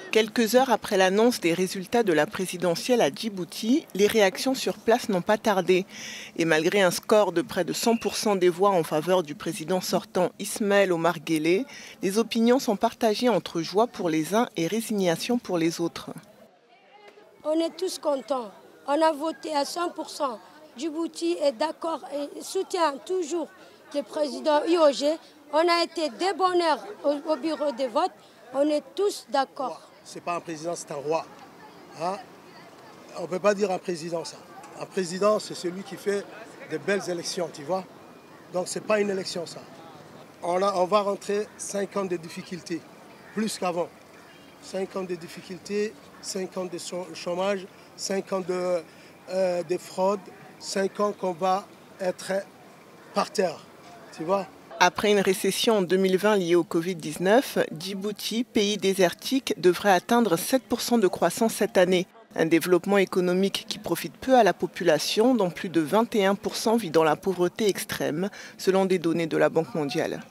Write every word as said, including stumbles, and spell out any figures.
Quelques heures après l'annonce des résultats de la présidentielle à Djibouti, les réactions sur place n'ont pas tardé. Et malgré un score de près de cent pour cent des voix en faveur du président sortant Ismaël Omar Guelleh, les opinions sont partagées entre joie pour les uns et résignation pour les autres. On est tous contents. On a voté à cent pour cent. Djibouti est d'accord et soutient toujours le président I O G. On a été débonnaires au, au bureau de vote. On est tous d'accord. Ce n'est pas un président, c'est un roi. Hein? On ne peut pas dire un président ça. Un président, c'est celui qui fait de belles élections, tu vois. Donc ce n'est pas une élection ça. On, a, on va rentrer cinq ans de difficultés, plus qu'avant. cinq ans de difficultés, cinq ans de chômage, cinq ans de, euh, de fraude, cinq ans qu'on va être par terre, tu vois. Après une récession en deux mille vingt liée au Covid dix-neuf, Djibouti, pays désertique, devrait atteindre sept pour cent de croissance cette année. Un développement économique qui profite peu à la population, dont plus de vingt et un pour cent vit dans la pauvreté extrême, selon des données de la Banque mondiale.